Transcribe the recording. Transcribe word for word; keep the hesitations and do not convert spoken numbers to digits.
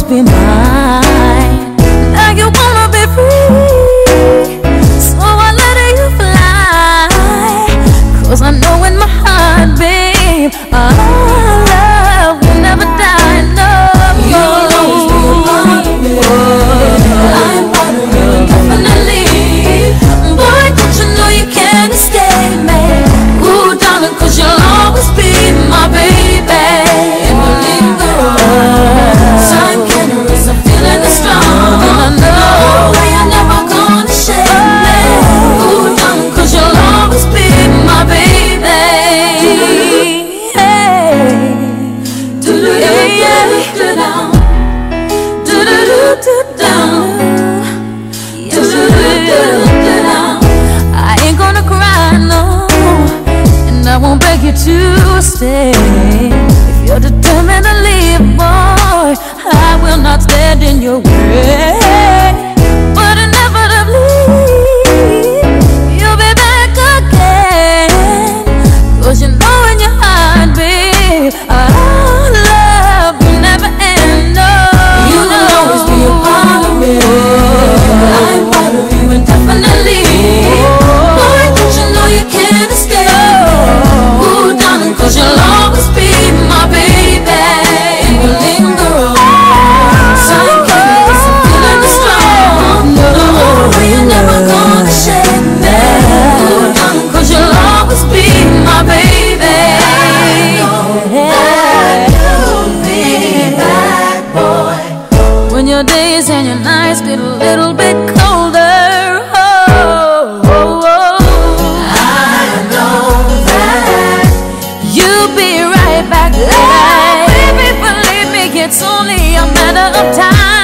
always be mine. Now you wanna be free, so I let you fly. Cause I know in my heart, babe, our love will never die. No, you'll always be a part of me. I'm part of you, definitely. Boy, don't you know you can't escape me? Ooh, darling, cause you'll always be my baby. And we'll linger on. Time can't erase a feeling that's strong. And I know you're never gonna shake me. Ooh, darling, cause you'll always be my baby. Hey, do-do-do-do-do-down, do-do-do-do-down, do-do-do-do-down. I ain't gonna cry, no, and I won't beg you to stay. If you're determined to leave, boy, I will not stand in your way. But inevitably, you'll be back again. Cause you know in your heart, babe, our love will never end. No, you'll always be a part of me. I'm part of you indefinitely. Boy, don't you know you can't escape? Ooh, darling, cause you'll always be my baby. And we'll linger on. Time can't erase a feeling that's strong. No, you're never gonna shake me. Ooh, darling, cause you'll always be my baby. You'll be back, boy. When your days and your nights get a little bit colder, oh, oh, oh, I know that you'll be right back there. Oh, baby, believe me, it's only a matter of time.